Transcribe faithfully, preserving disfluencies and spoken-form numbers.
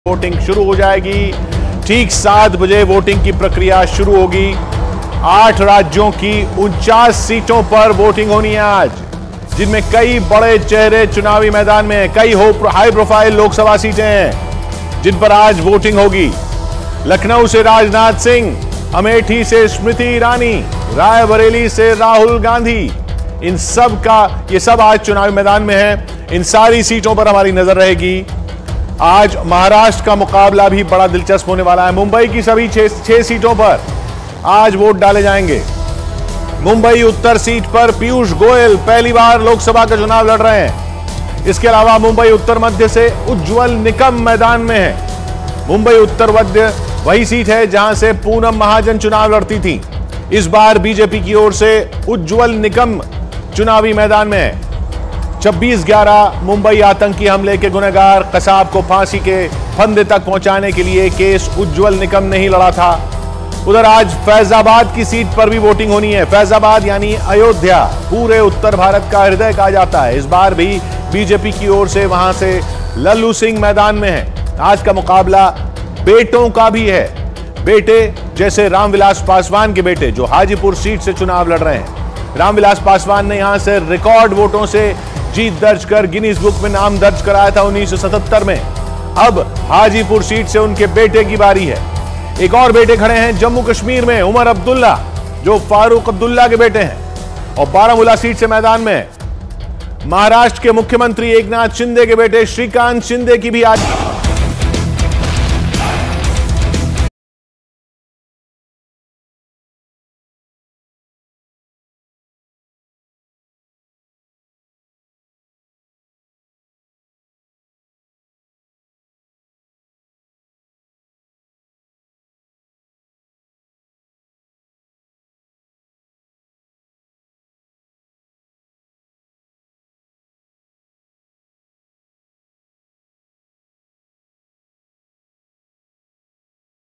Voting शुरू हो जाएगी। ठीक सात बजे वोटिंग की प्रक्रिया शुरू होगी। आठ राज्यों की उनचास सीटों पर वोटिंग होनी है आज, जिनमें कई बड़े चेहरे चुनावी मैदान में हैं। कई हाई प्रोफाइल लोकसभा सीटें हैं जिन पर आज वोटिंग होगी। लखनऊ से राजनाथ सिंह, अमेठी से स्मृति ईरानी, रायबरेली से राहुल गांधी, इन सब का ये सब आज चुनावी मैदान में है। इन सारी सीटों पर हमारी नजर रहेगी। आज महाराष्ट्र का मुकाबला भी बड़ा दिलचस्प होने वाला है। मुंबई की सभी छह छह सीटों पर आज वोट डाले जाएंगे। मुंबई उत्तर सीट पर पीयूष गोयल पहली बार लोकसभा का चुनाव लड़ रहे हैं। इसके अलावा मुंबई उत्तर मध्य से उज्ज्वल निकम मैदान में है। मुंबई उत्तर मध्य वही सीट है जहां से पूनम महाजन चुनाव लड़ती थी। इस बार बीजेपी की ओर से उज्ज्वल निकम चुनावी मैदान में है। छब्बीस ग्यारह मुंबई आतंकी हमले के गुनहगार कसाब को फांसी के फंदे तक पहुंचाने के लिए केस उज्ज्वल निकम ने ही लड़ा था। उधर आज फैजाबाद की सीट पर भी वोटिंग होनी है। फैजाबाद यानी अयोध्या पूरे उत्तर भारत का हृदय कहा जाता है। इस बार भी बीजेपी की ओर से वहां से लल्लू सिंह मैदान में है। आज का मुकाबला बेटों का भी है। बेटे जैसे रामविलास पासवान के बेटे जो हाजीपुर सीट से चुनाव लड़ रहे हैं। रामविलास पासवान ने यहां से रिकॉर्ड वोटों से जीत दर्ज कर गिनीज बुक में नाम दर्ज कराया था उन्नीस सौ सतहत्तर में। अब हाजीपुर सीट से उनके बेटे की बारी है। एक और बेटे खड़े हैं जम्मू कश्मीर में, उमर अब्दुल्ला जो फारूक अब्दुल्ला के बेटे हैं और बारामूला सीट से मैदान में है। महाराष्ट्र के मुख्यमंत्री एकनाथ शिंदे के बेटे श्रीकांत शिंदे की भी आज